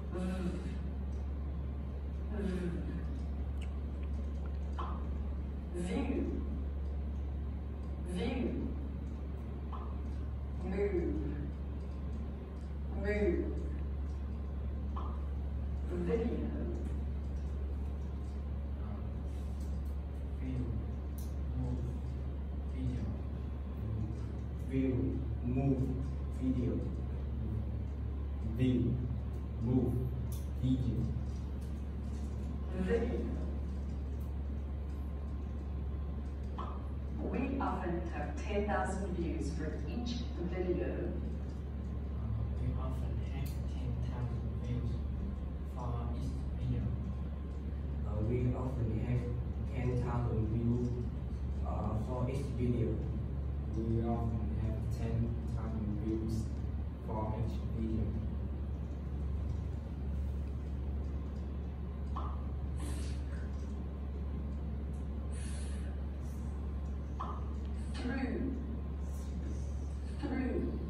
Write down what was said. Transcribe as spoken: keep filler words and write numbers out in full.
View, view, move, move, video, view, move, video, view, move, video, view, move, video, video. We often have ten thousand views for each video. Uh, we often have ten thousand views for each video. Uh, we often have ten thousand views uh, for each video. We often have ten thousand views for each video. Through, through,